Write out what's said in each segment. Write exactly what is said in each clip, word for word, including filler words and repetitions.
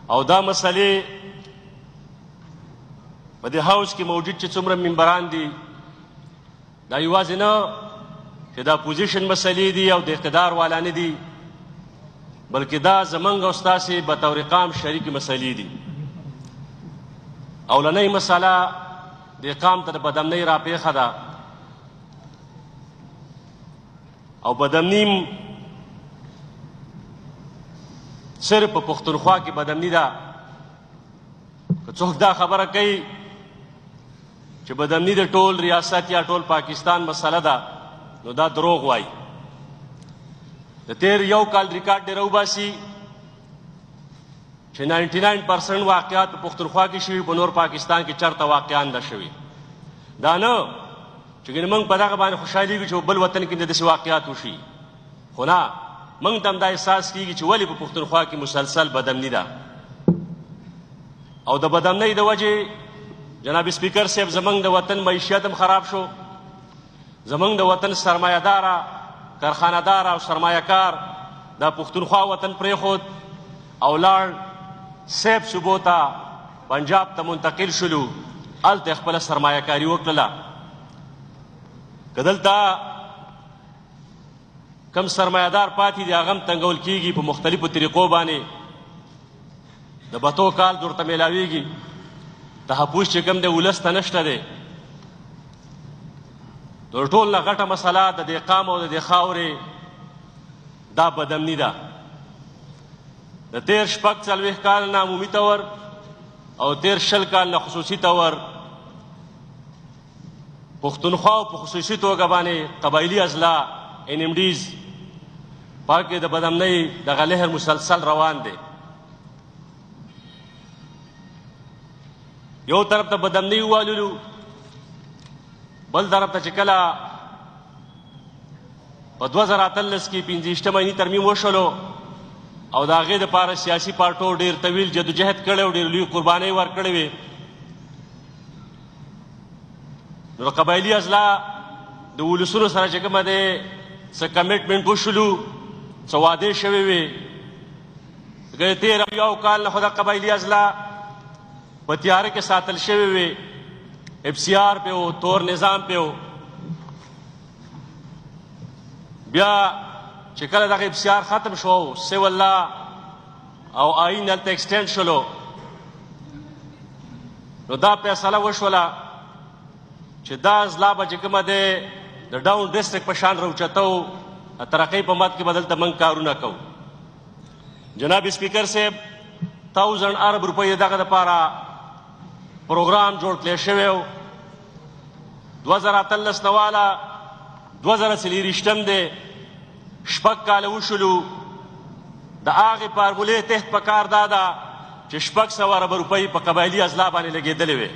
او دا مسلې په دې هاوس کې موجود چې څومره ممبران دي دا یوازې نه چې دا پوزیشن مسلې دي او د اقتدار والا نه دي بلکې دا زمونږ او ستاسې بطور قام شریکې مسلې دي. اولنۍ مسله د قام ته د بدامنۍ راپېښه ده او بدامني صرف په پښتونخوا کې بدامني ده. که څوک دا خبره کوي چې بدامني د ټول ریاست یا ټول پاکستان مسله ده نو دا دروغ وایي. د تیر یو کال ریکارډ ډېر وباسي چې ناینټي ناین پرسنټ واقعات په پښتونخوا کې شوي په نور پاکستان کې چېرته واقعا نه شوي. دا نه چې ګنې موږ په دغه باندې خوشحالېږو چې بل وطن کې داسې واقعات وشي خو نه موږ ته هم دا احساس کېږي چې ولې په پښتونخوا کې مسلسل بدامني ده او د بدامنۍ د وجې جناب سپیکر صاحب زمونږ د وطن معیشت هم خراب شو. زمونږ د وطن سرمایه داره کارخانه دار او سرمایه کار دا پښتونخوا وطن پرېښود او لاړ سیب صوبو ته پنجاب ته منتقل شلو هلته خپله سرمایه کاري وکړله. که دلته کم سرمایه دار پاتې دي هغه هم تنګول کېږي په مختلفو طریقو باندې د بتو کال ورته میلاویږي تحفظ چې کوم دی ولس ته نشته دی. د ټول نه غټه مسله د دې قام او د دې خاورې دا بدامني ده. د تیر شپږ څلوېښت کال نه عمومي طور او تیر شل کال نه خصوصي طور پښتونخوا او په خصوصي توګه باندې قبایلي اضلاع ان ایم ډیز په کې د بدامنۍ دغه لهر مسلسل روان دی. یو طرف ته بدامنۍ وواللو بل طرف ته چې کله په دوه زره اتلس کې پنځه ویشتمه ترمیم وشولو او د هغې دپاره سیاسي پارټو ډېر طویل جدوجهد کړی او ډېر لوی قربانۍ ورکړې وې نو د قبایلي اضلاع د ولسونو سره چې کومه دی څه کمیټمنټ وشولو څه وعدې شوې وې که تېر یو کال نه خو د قبایلي اضلاع په تیاره کې ساتل شوې وې اف سی آر پې و تور نظام پې و بیا چې کله دغه اف سی آر ختم شو سیول لا او آئین هلته ایکسټینډ شولو نو دا فیصله وشوله چې دا اضلاع به چې کومه دی د ډاون ډسټرکټ په شان راوچته و ترقۍ په مد کې به دلته موږ کارونه کوو. جناب سپیکر صاحب تاوزنډ ارب روپۍ دغه دپاره پروګرام جوړ کړی شوی و دوه زره اتلس نه واله دوه زره څلېرویشتم دی شپږ کاله وشولو د هغې فارمولې تحت په کار دا ده چې شپږ سوه اربه روپۍ په قبایلي اضلاع باندې لګېدلې وې.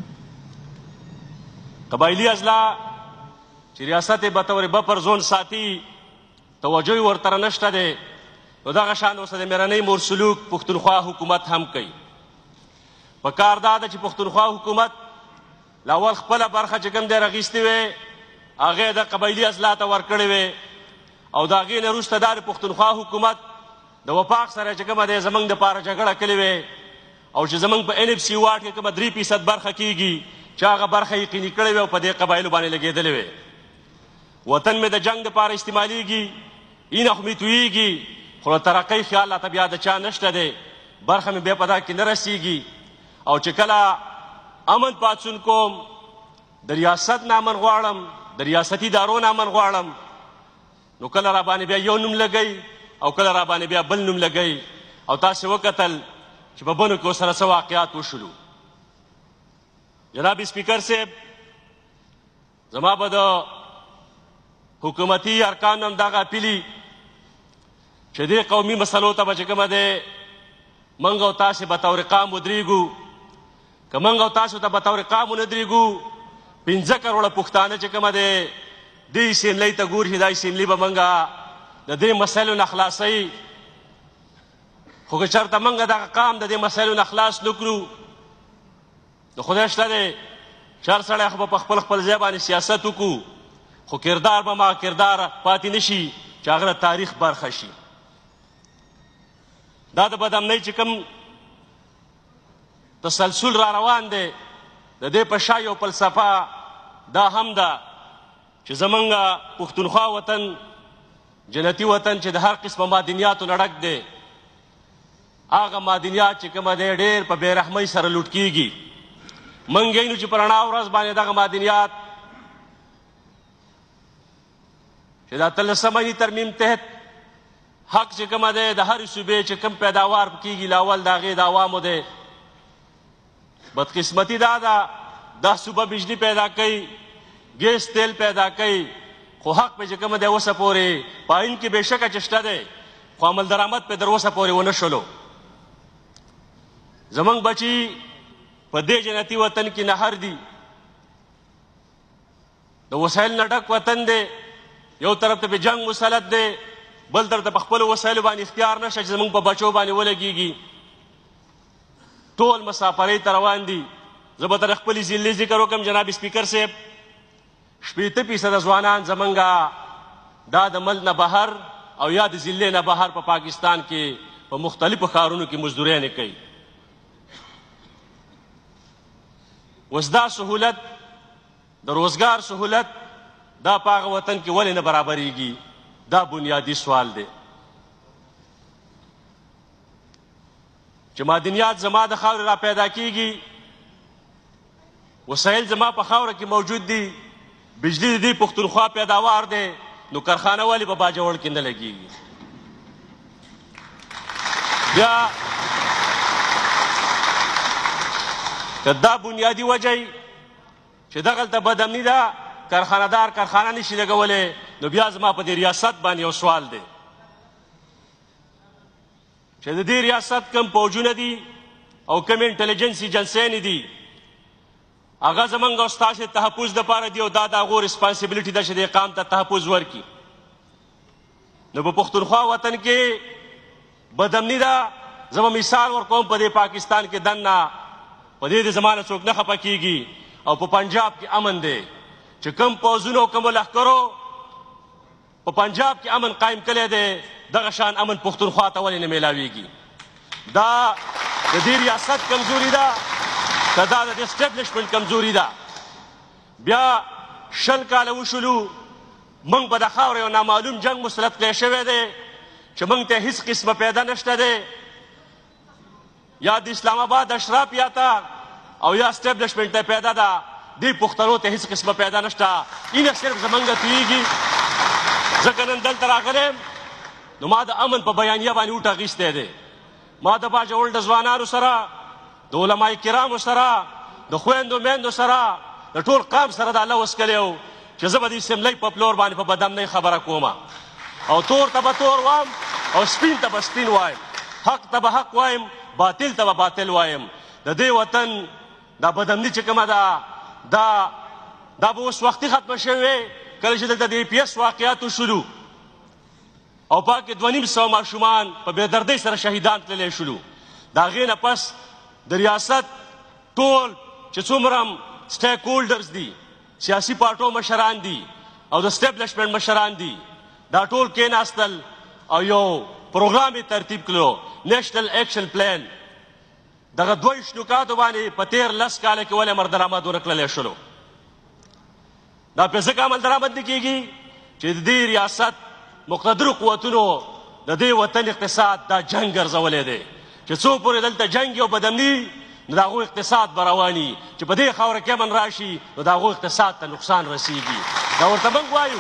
قبایلي اضلاع چې ریاست یې بطور بفر زون ساتي توجه یې ورتره نشته دی نو دغه شان اوس د میرنۍ مورسلوک پښتونخوا حکومت هم کوي. په کار دا ده چې پښتونخوا حکومت لاول خپله برخه چې کوم دی راغیستې وې هغې د قبایلي اضلاع ته ورکړې وې او د هغې نه وروسته دا د پښتونخوا حکومت د وفاق سره چې کومه دی زموږ دپاره جګړه کړې وې او چې زموږ په این اف سی واټ کې کومه درې فیصد برخه کېږي چې هغه برخه یقیني کړې وې او په دې قبایلو باندې لګېدلې وې. وطن مې د جنګ دپاره استعمالیږي اینه خو مې تویېږي خو د ترقۍ خیال راته بیا د چا نشته دی برخه مې بیا په دا کې نه رسېږي او چې کله امن پاڅون کوم د ریاست نه امن غواړم د ریاستي ادارو نه امن غواړم نو کله را باندې بیا یو نوم لګئ او کله را باندې بیا بل نوم لګئ او تاسې وکتل چې په بنو کې ورسره څه واقعات وشولو. جناب سپیکر صاحب زما به د حکومتي ارکانو هم دغه اپیلي چې دې قومي مسلو ته به چې کومه دی موږ او تاسې بطور قام ودرېږو که موږ او تاسو ته بطور قام ونه درېږو پنځه کروړه پښتانه چې کومه دی دې اسمبلۍ ته ګوري دا اسمبلي به موږ د دې مسایلو نه خلاصوي خو که چېرته موږ دغه قام د دې مسایلو نه خلاص نه کړو د خدای شته دی چې هر سړی خو به په خپل خپل ځای باندې سیاست وکړو خو کردار به ما کردار پاتې نه شي چې هغه د تاریخ برخه شي. دا د بدامنۍ چې کوم تسلسل را روان دی. د دې په شا یو فلسفه دا هم ده چې زمونږ پښتونخوا وطن جنتي وطن چې د هر قسمه معدنیاتو نه ډک دی، هغه معدنیات چې کومه دی ډېر په بې رحمۍ سره لوټ کېږي. موږ وینو چې په رڼا ورځ باندې دغه معدنیات چې د اتلسمه ترمیم تحت حق چې کومه دی د هرې صوبې چې کوم پیداوار کېږي لاول د هغې د عوامو دی. بدقسمتي دا ده دا صوبه بجلی پیدا کوي، ګیس تیل پیدا کوي، خو حق پې چې کومه دی اوسه پورې په آئین کې بېشکه چې شته دی، خو عمل درآمد پې تر اوسه پورې ونه شولو. زمونږ بچي په دې جنتي وطن کې نهر دي، د وسایل نه ډک وطن دی، یو طرف ته پې جنګ مسلط دی، بل طرف ته په خپلو وسایلو باندې اختیار نشته چې زمونږ په بچو باندې ولګېږي. ټول مسافرۍ ته روان دي. زه به تر خپلې ضلعې ذکر وکړم جناب سپیکر صاحب، شپېته فیصده ځوانان زمونږ دا د ملک نه بهر او یا د ضلعې نه بهر په پاکستان کې په مختلفو ښارونو کې مزدورۍ کوي. اوس دا سهولت د روزګار سهولت دا په هغه وطن کې ولې نه برابریږي؟ دا بنیادي سوال دی چې معدنیات زما د خاورې را پیدا کېږي، وسایل زما په خاوره کې موجود دي، بجلی د دې پښتونخوا پیداوار دی، نو کارخانه ولې په باجوړ کې نه لګېږي؟ بیا که دا بنیادي وجه چې دغلته بدامني ده، کارخانه دار کارخانه نشي لګولی، نو بیا زما په دې ریاست باندې یو سوال دی چې د دې ریاست کم پوجونه دي او کم انټلیجنس ایجنسیانې دي، هغه زمونږ او ستاسې تحفظ دپاره دي او دا د هغو ریسپانسبلیټي ده چې د اقام ته تحفظ ورکړي. نو په پښتونخوا وطن کې بدامني ده. زه به مثال ورکوم، په دې پاکستان کې دننه په دې د زما نه څوک نه خفه کېږي، او په پنجاب کې امن دی چې کم پوځونو او کومو لښکرو په پنجاب کې امن قایم کړی دی، دغه شان امن پښتونخوا ته ولې نه میلاویږي؟ دا د دې ریاست کمزوري ده که دا د اسټبلشمنټ کمزوري ده؟ بیا شل کاله وشولو، موږ په د خاورې یو نامعلوم جنګ مسلط کړی شوی دی چې موږ ته هېڅ قسمه پیدا نشته دی، یا د اسلام آباد اشراف یا ته او یا اسټبلشمنټ ته پیدا ده، دې پښتنو ته هېڅ قسمه پیدا نشته. اینه صرف زمونږ تویږي. ځکه نن دلته راغلی نو ما د امن په بیانیه باندې اوټ اخیستی دی. ما د باجوړ د ځوانانو سره، د علماء کرامو سره، د خویندو میندو سره، د ټول قام سره د الله وس کړی و چې زه به د اسمبلۍ په پلور باندې په بدامنۍ خبره کوم، او تور ته به تور وایم او سپین ته به سپین وایم، حق ته به حق وایم، باطل ته به باطل وایم. د دې وطن دا بدامني چې کومه ده دا دا به اوس وختي ختمه شوې. کله چې دلته د ای پي ایس واقعات وشولو او پاکې دوه نیم سوه ماشومان په بېدردۍ سره شهیدان تللی شولو، د هغې نه پس د ریاست ټول چې څومره سټیک هولډرز دي، سیاسي پارټو مشران دي او د اسټبلشمنټ مشران دي، دا ټول کېناستل او یو پروګرام یې ترتیب کړو، نیشنل ایکشن پلان. دغه دوه ویشت نکاتو باندې په تېر لس کاله کې ولې عمل درآمد ونه کړلی شولو؟ دا پې ځکه عمل درآمد نه کېږي چې د دې ریاست مقتدرو قوتونو د دې وطن اقتصاد دا جنګ ګرځولی دی چې څو پورې دلته جنګ او بدامني، نو د هغو اقتصاد به رواني، چې په دې خاوره کې امن راشي نو د هغو اقتصاد ته نقصان رسیږي. دا ورته موږ وایو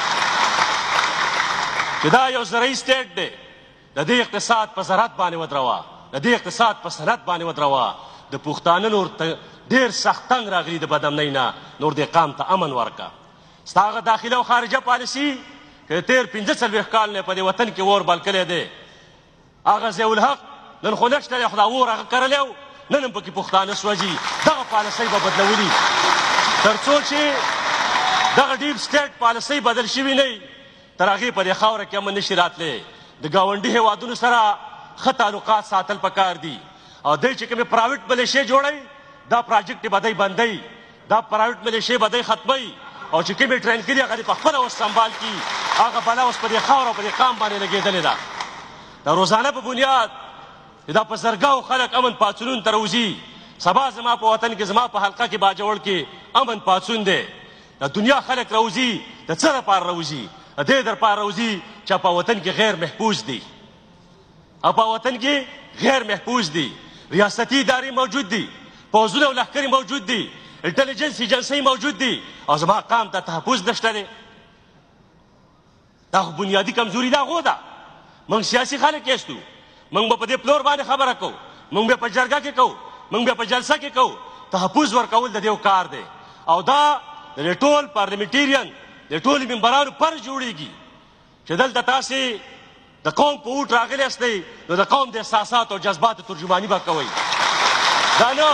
چې دا یو زرعي سټیټ دی، د دې اقتصاد په زراعت باندې ودروه، د دې اقتصاد په صنعت باندې ودروه. د پښتانه نور ډېر سخت تنګ راغلي د بدامنۍ نه، نور دې قام ته امن ورکړه. ستا هغه داخله او خارجه پالیسي که تېر پنځه څلوېښت کال نه په دې وطن کې اور بل کړی دی، هغه ضیاءالحق نن خو نشته دی، خو دا اور هغه کرلی و، نن هم پکې پښتانه سوځي. دغه پالیسۍ به بدلولي تر څو چې دغه ډیپ سټیټ پالیسۍ بدل شوي نه وي، تر هغې په دې خاوره کې امن نشي راتلی. د ګاونډي هېوادونو سره ښه تعلقات ساتل پکار دي، او دی چې کومې پرایویټ ملیشې جوړوي دا پراجکټ به دی بندوي، دا پرایویټ ملیشې به دی ختموي، او چې کومې ټرین کړي هغه دې په خپله اوس سنبال کړي. هغه بلا اوس په دې خاوره او په دې قام باندې لګېدلې ده. د روزانه په بنیاد دا په زرګاو خلک امن پاڅونونو ته راوځي، سبا زما په وطن کې زما په حلقه کې باجوړ کې امن پاڅون دی. د دنیا خلک روزي د څه لپاره روزي؟ د دې درپاره روزي چې په وطن کې غیر محفوظ دي، او په وطن کې غیر محفوظ دي. ریاستي ادارې موجود دي، پوځونه او لښکرې موجود دي، انټلیجنس ایجنسۍ موجود دي، او زما قام ته تحفظ نشته دی. دا خو بنیادي کمزوري د هغو ده. موږ سیاسي خلک یستو، موږ به په دې پلور باندې خبره کوو، موږ به په جرګه کې کوو، موږ به په جلسه کې کوو. تحفظ ورکول د دې کار دی، او دا د ټول پارلیمنټیرین د ټولو ممبرانو پر جوړیږي چې دلته تاسې د قوم په اوټ راغلی یاستئ، نو د قوم د احساساتو او جذباتو ترجماني به کوئ. دا نه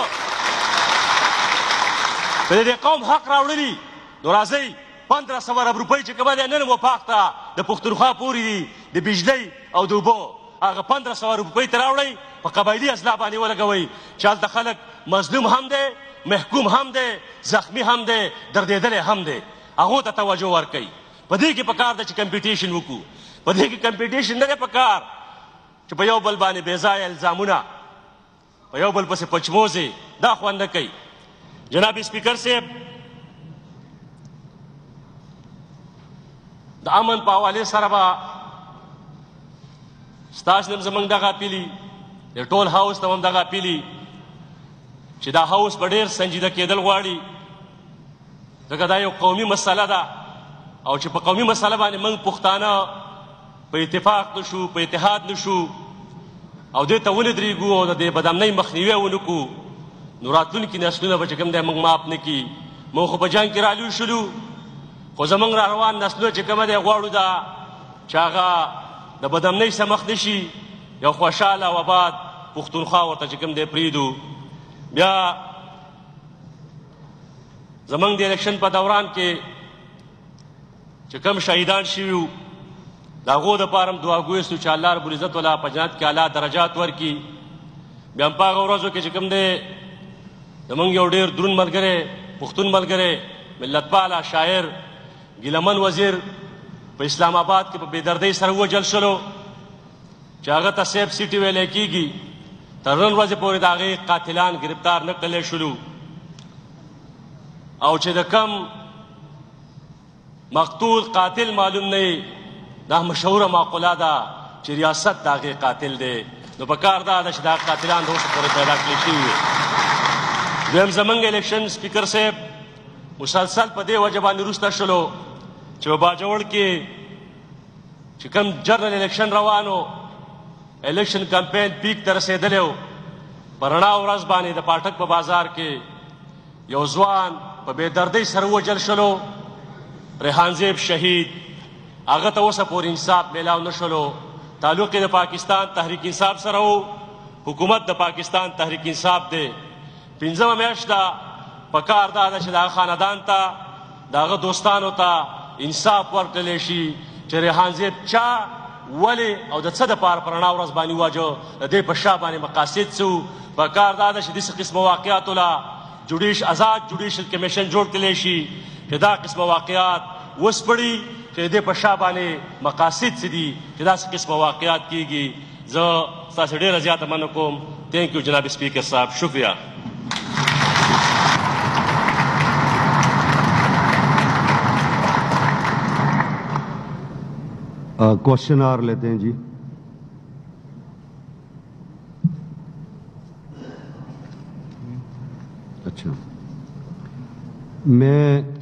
په دې قوم حق راوړلي، نو راځئ پندره سوه ارب روپۍ چې کومه دی نن وفاق ته د پښتونخوا پورې دي د بجلۍ او د اوبو، هغه پندره سوه روپۍ ته راوړئ، په قبایلي اصلاح باندې ولګوئ چې هلته خلک مظلوم هم دی، محکوم هم دی، زخمی هم دی، دردېدلی هم دی. هغو ته توجه ورکوئ. په دې کې پکار ده چې کمپیټیشن وکړو. په دې کې کمپیټیشن نه دی پکار چې په یو بل باندې بې ځایه الزامونه، په یو بل پسې پچموزې، دا خوند نه کوي. جناب سپیکر صاحب، د امن په حوالې سره به ستاسو نن زموږ دغه اپیلي د ټول هاوس ته هم دغه اپیلي چې دا هاوس به ډېر سنجیده کېدل غواړي، ځکه دا یو قومي مسله ده، او چې په قومي مسله باندې موږ پښتانه په اتفاق نشو، په اتحاد نشو، او دې ته ودرېږو او د دې بدامنۍ مخنیوی ونه کړو، نو راتلونکي نسلونه به چې کوم دی موږ معاف نه کړي. موږ خو په جنګ کې رالوي شولو، خو زموږ را روان نسلونه چې کومه دی غواړو دا چې هغه د بدامنۍ څخه مخ نه شي، یو خوشحاله او آباد پښتونخوا ورته چې کوم دی پرېږدو. بیا زموږ د الیکشن په دوران کې چې کوم شهیدان شوي وو، د هغو دپاره هم دعاګوی سو چې الله رب العزت ولا په جنت کې اعلی درجات ورکړي. بیا هم په هغه ورځو کې چې کوم دی زموږ یو ډېر دروند ملګری، پښتون ملګری، ملتپاله شاعر ګیلمن وزیر په اسلام آباد کې په بېدردۍ سره ووژل شلو، چې هغه ته سیف سیټي ویلی کېږي. تر نن ورځې پورې د هغې قاتلان ګرفتار نه کړلی شلو، او چې د کم مقتول قاتل معلوم نه، دا مشهوره معقوله ده چې ریاست د هغې قاتل دی. نو په کار دا ده چې دا قاتلان د اوسه پورې پیدا کړي شوي وي. دویم زموږ الیکشن سپیکر صاحب مسلسل په دې وجه باندې وروسته شلو چې په باجوړ کې چې کوم جنرال الیکشن روانو، الیکشن کمپین پیک ته رسېدلی و. په رڼا ورځ باندې د پاټک په بازار کې یو ځوان په بېدردۍ سره ووژل شلو، ریحان زیب شهید. هغه ته اوسه پورې انصاف میلاو نه شلو. تعلق یې د پاکستان تحریک انصاف سره و، حکومت د پاکستان تحریک انصاف دی. پنځمه میاشت ده، په کار دا ده چې د هغه خاندان ته، د هغه دوستانو ته انصاف ورکړلی شي چې ریحان زیب چا، ولې او د څه دپاره په رڼا ورځ باندې وواژه، د دې په شا باندې مقاصد څه وو. په کار دا ده چې داسې قسمه واقعاتو له جوډیش آزاد جوډیشل کمیشن جوړ کړلی شي چې دا قسمه واقعات وسپړي چې د دې په شا باندې مقاصد څه دي چې داسې قسمه واقعات کېږي. زه ستاسې ډېره زیاته مننه کوم. تھینک یو جناب سپیکر صاحب، شکریہ. Question are लेते हैं जी। अच्छा, मैं